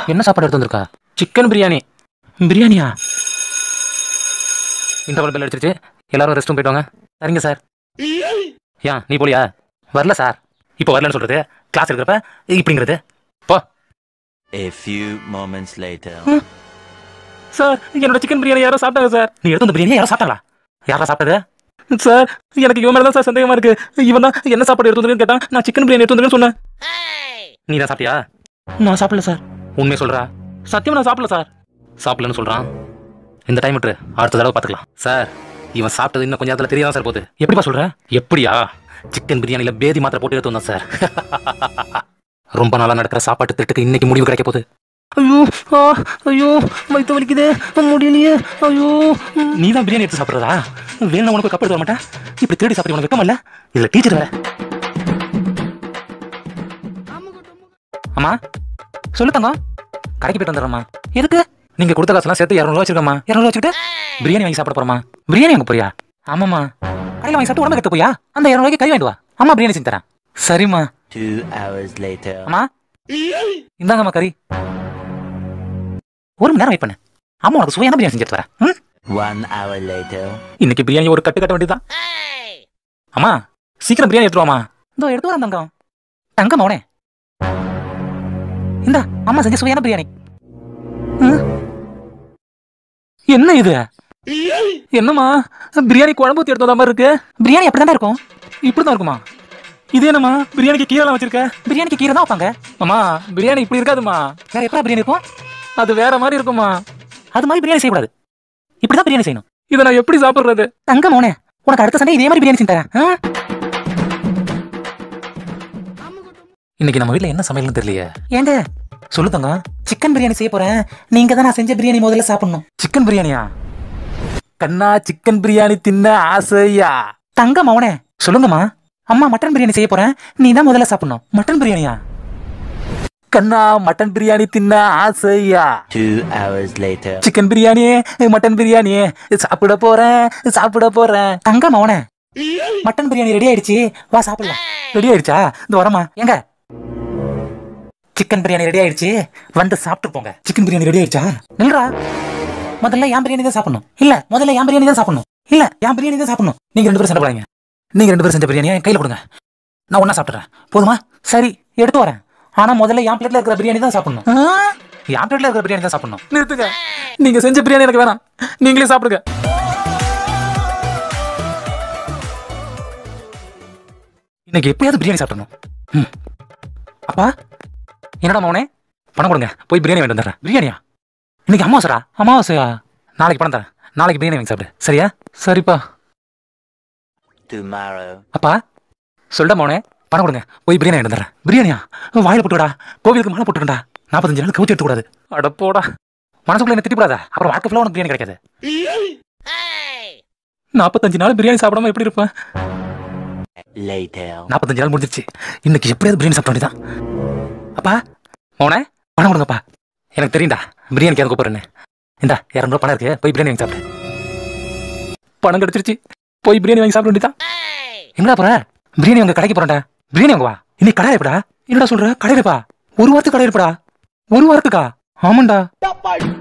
என்ன சாப்பாடு எடுத்து வந்திருக்கா? சிக்கன் பிரியாணி. பிரியாணியா? இன்டர்வல் பெல் அடிச்சிருச்சு, எல்லாரும் ரெஸ்ட் ரூம் போயிட்டு வாங்க. சரிங்க சார். ஏன் நீ போலியா? வரல சார். இப்போ வரலன்னு சொல்றது, கிளாஸ் எடுக்கிறப்ப இப்படிங்கிறது. போ. A few moments later. Sir, என்னோட சிக்கன் பிரியாணி யாரோ சாப்பிட்டாங்க சார். நீ எடுத்து வந்த பிரியாணி யாரோ சாப்பிட்டாங்களா? யாரா சாப்பிட்டது? சார், எனக்கு இவன் மேல தான் சார் சந்தேகமா இருக்கு. இவன் தான் என்ன சாப்பாடு எடுத்து வந்தேன்னு கேட்டான். நான் சிக்கன் பிரியாணி எடுத்து வந்தேன்னு சொன்னேன். நீ தான் சாப்பிட்டியா? நான் சாப்பிடல சார். உண்மையை சொல்றா? சத்தியமா நான் சாப்பிடல சார். சாப்பிடலன்னு சொல்றான். இந்த டைம் விட்டு அடுத்த தடவை பார்த்துக்கலாம் சார். இவன் சாப்பிட்டது இன்னும் கொஞ்சம் நேரத்தில் தெரியாதான் சார் போகுது. எப்படிப்பா சொல்ற? எப்படியா? சிக்கன் பிரியாணியில பேதி மாத்திரை போட்டு எடுத்து வந்தான் சார். ரொம்ப நாளா நடக்கிற சாப்பாட்டு திட்டுக்கு இன்னைக்கு முடிவு கிடைக்க போகுது. ஐயோ ஐயோ, வயிற்று வலிக்குது, முடியலையே. ஐயோ, நீ தான் பிரியாணி எடுத்து சாப்பிட்றதா? வேணும் உனக்கு கப் எடுத்து வர மாட்டேன். இப்படி தேடி சாப்பிட உனக்கு வெக்கமா இல்ல? இதுல டீச்சர் வேற. அம்மா சொல்லு தங்கம். கடைக்கு போயிட்டு வந்துடுறம்மா. எதுக்கு? நீங்க கொடுத்த காசுலாம் சேர்த்து 200 ரூபா வச்சிருக்கம்மா. 200 ரூபா வச்சுக்கிட்டு பிரியாணி வாங்கி சாப்பிட போறமா? பிரியாணி வாங்க போறியா? ஆமாம்மா. கடையில் வாங்கி சாப்பிட்டு உடம்பு கெட்டு போயா? அந்த 200 ரூபாய்க்கு கை வாங்கிட்டு வா. அம்மா பிரியாணி செஞ்சு தரேன். சரிம்மா. 2 hours later. அம்மா இந்தாங்கம்மா கறி. ஒரு மணி நேரம் வெயிட் பண்ணு. அம்மா உனக்கு சுவையான பிரியாணி செஞ்சுட்டு வரேன். 1 hour later. இன்னைக்கு பிரியாணி ஒரு கட்டு கட்ட வேண்டியதான். அம்மா சீக்கிரம் பிரியாணி எடுத்துருவாமா. இதோ எடுத்து வரேன் தங்கம். தங்கம் அவனே இந்தா அம்மா செஞ்ச சுவையான பிரியாணி. என்ன இது? என்னம்மா பிரியாணி குழம்பு ஊத்தி எடுத்து வந்த மாதிரி இருக்கு? பிரியாணி அப்படிதான் இருக்கும். இப்படிதான் இருக்குமா? இது என்னம்மா பிரியாணிக்கு கீரை வச்சிருக்க? பிரியாணிக்கு கீரை தான் வைப்பாங்க. அம்மா பிரியாணி இப்படி இருக்காதுமா. வேற எப்படா பிரியாணி இருக்கும்? அது வேற மாதிரி இருக்குமா. அது மாதிரி பிரியாணி செய்யக்கூடாது. இப்படிதான் பிரியாணி செய்யணும். இதை நான் எப்படி சாப்பிடுறது? தங்க மோனே, உனக்கு அடுத்த சண்டை இதே மாதிரி பிரியாணி செஞ்சு தரேன். இன்னைக்கு நம்ம வீட்டுல என்ன சமையல்னு தெரியலையே. ஏங்க சொல்லு தங்கம். சிக்கன் பிரியாணி செய்ய போறேன். நீங்க தான் நான் செஞ்ச பிரியாணி முதல்ல சாப்பிடணும். சிக்கன் பிரியாணியா? கண்ணா சிக்கன் பிரியாணி தின்ன ஆசையா? தங்கம் அவனே சொல்லுங்கம்மா. அம்மா மட்டன் பிரியாணி செய்ய போறேன். நீ தான் முதல்ல சாப்பிடணும். மட்டன் பிரியாணியா? கண்ணா மட்டன் பிரியாணி தின்ன ஆசையா? 2 hours later. Chicken biryani mutton biryani சாப்பிட போறேன் சாப்பிட போறேன். தங்கம் அவனே மட்டன் பிரியாணி ரெடி ஆயிடுச்சு, வா சாப்பிடலாம். ரெடி ஆயிடுச்சா? இந்த வரமா. எங்க சிக்கன் பிரியாணி ரெடி ஆயிடுச்சு, வந்து சாப்பிட்டு போங்க. சிக்கன் பிரியாணி ரெடி ஆயிடுச்சா? நில்றா. முதல்ல என் பிரியாணி தான் சாப்பிடணும். இல்ல முதல்ல என் பிரியாணி தான் சாப்பிடணும். இல்ல என் பிரியாணி தான் சாப்பிடணும். நீங்க 2 பேரும் சண்டை போடாதீங்க. நீங்க 2 பேரும் செஞ்ச பிரியாணியை என் கையில கொடுங்க. நான் ஒன்னா சாப்பிடுறேன். போதுமா? சரி எடுத்து வரேன். ஆனா முதல்ல என் பிளேட்ல இருக்கிற பிரியாணி தான் சாப்பிடணும். என் பிளேட்ல இருக்கிற பிரியாணி தான் சாப்பிடணும். நிறுத்துங்க. நீங்க செஞ்ச பிரியாணி எனக்கு வேணாம். நீங்களே சாப்பிடுங்க. இன்னைக்கு எப்பயாவது பிரியாணி சாப்பிடணும். அப்பா என்னடா மவனே, பணம் கொடுங்க, போய் பிரியாணி வாங்கிட்டு வந்துடுறேன். பிரியாணியா? இன்னைக்கு அமாவாசைடா. அமாவாசையா? நாளைக்கு பணம் தரேன். நாளைக்கு பிரியாணி வாங்கி சாப்பிடு. சரியா? சரிப்பா. Tomorrow. அப்பா சொல்லிட்டா மவனே, பணம் கொடுங்க, போய் பிரியாணி வாங்கிட்டு வந்துடுறேன். பிரியாணியா? வாயில போட்டுடா. கோவிலுக்கு மாலை போட்டுருண்டா. 45 நாள் கவுச்சி எடுத்துக்கூடாது. அட போடா. மனசுக்குள்ள என்ன திட்டிப்படாத. அப்புறம் வாழ்க்கை ஃபுல்லா உனக்கு பிரியாணி கிடைக்காது. 45 நாள் பிரியாணி சாப்பிடாம எப்படி இருப்பேன்? Later. 45 நாள் முடிஞ்சிருச்சு. இன்னைக்கு எப்படியாவது பிரியாணி சாப்பிட வேண்டியதான். அப்பா மோனே பணம் கொடுங்கப்பா. எனக்கு தெரியும்டா பிரியாணிக்கு எதுக்கு கூப்பிடுறேன்னு. இந்தா 200 ரூபா பணம் இருக்கு, போய் பிரியாணி வாங்கி சாப்பிடு. பணம் கிடைச்சிருச்சு, போய் பிரியாணி வாங்கி சாப்பிட வேண்டியதான். எங்கடா போற? பிரியாணி வாங்க கடைக்கு போறேன்டா. பிரியாணி வாங்க வா. இன்னைக்கு கடை எப்படா? என்னடா சொல்ற? கடை இருப்பா? ஒரு வாரத்துக்கு கடை இருப்படா? ஒரு வாரத்துக்கா? ஆமாண்டா.